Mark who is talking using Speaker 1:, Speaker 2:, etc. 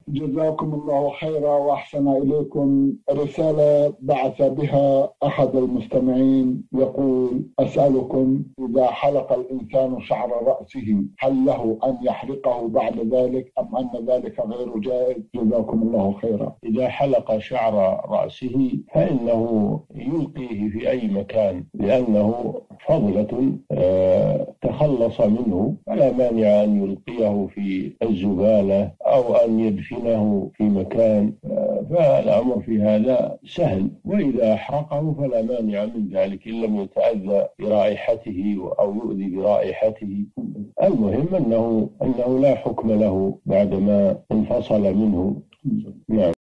Speaker 1: جزاكم الله خيرا وأحسن إليكم. رسالة بعث بها أحد المستمعين يقول: أسألكم، إذا حلق الإنسان شعر رأسه هل له أن يحرقه بعد ذلك أم أن ذلك غير جائز؟ جزاكم الله خيرا.
Speaker 2: إذا حلق شعر رأسه فإنه يلقيه في أي مكان، لأنه فضلة تخلص منه، فلا مانع أن يلقيه في الزبالة أو أن يدفنه في مكان، فالأمر في هذا سهل. وإذا أحرقه فلا مانع من ذلك إن لم يتأذى برائحته أو يؤذي برائحته. المهم أنه لا حكم له بعدما انفصل منه. نعم.